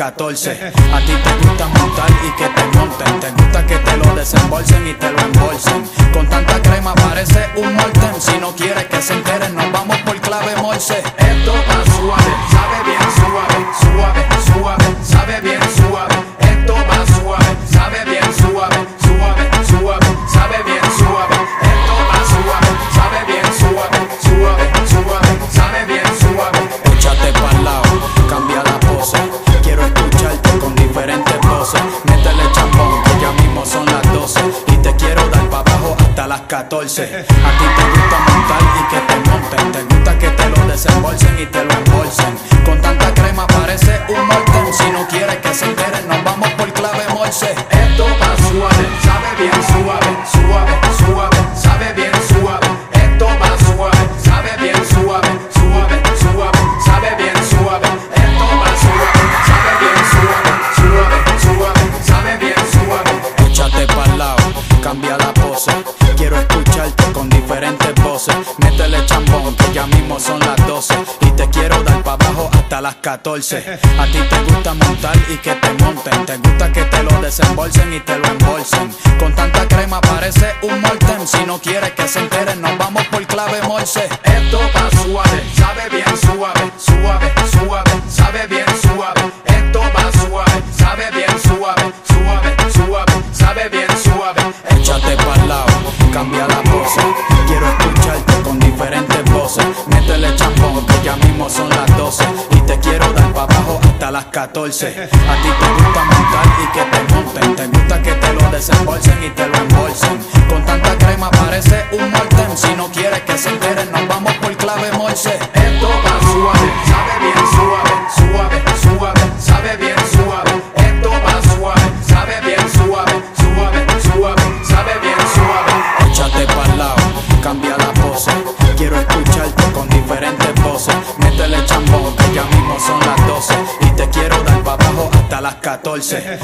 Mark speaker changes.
Speaker 1: 14. A ti te gusta montar y que te monten, te gusta que te lo desembolsen y te lo embolsen. Con tanta crema parece un molten. Si no quieres que se enteren, nos vamos por clave morse. Esto va suave, sabe bien suave, suave, suave, sabe bien suave. Esto va suave, sabe bien suave, suave, suave, sabe bien suave. Esto va suave, sabe bien suave, suave, suave, sabe bien suave. Échate pa'l lado, cambia la pose. Quiero escucharte con diferentes voces. Métele champón, que ya mismo son las 12. Y te quiero dar pa' abajo hasta las 14. A ti te gusta montar y que te monten, te gusta que te lo desembolsen y te lo embolsen. Con tanta crema parece un molten. Si no quieres que se enteren, nos vamos por clave morse. Esto va suave, sabe bien suave, suave, suave, sabe bien suave. Esto va suave, sabe bien suave, suave, suave, sabe bien suave. Esto va suave, sabe bien suave, suave, suave, sabe bien suave. Échate pa'l lado, cambia la pose. Quiero escucharte con diferentes voces. Métele chambón, que ya mismo son las 12. Y te quiero dar pa' abajo hasta las 14. A ti te gusta montar y que te monten, te gusta que te lo desembolsen y te lo embolsen. Con tanta crema parece un molten. Si no quieres que se enteren, nos vamos por clave morse. Esto va suave, sabe bien suave, suave, suave, sabe bien suave. Esto va suave, sabe bien suave, suave, suave, sabe bien suave. Échate pa'l lado, cambia la pose. Quiero escucharte con diferentes voces. Métele champón, que ya mismo son las 12. Y te quiero dar pa' abajo hasta las 14. A ti te gusta montar y que te monten, te gusta que te lo desembolsen y te lo embolsen. Con tanta crema parece un molten. Si no quieres que se enteren, nos vamos por clave morse. Esto va suave, sabe bien suave, suave, suave, sabe bien suave. Esto va suave, sabe bien suave, suave, suave, sabe bien suave. Échate pa'l lado, cambia la pose. Quiero escucharte con diferentes voces. Métele chambón, que ya mismo son las 12. Y te quiero dar pa' abajo hasta las 14.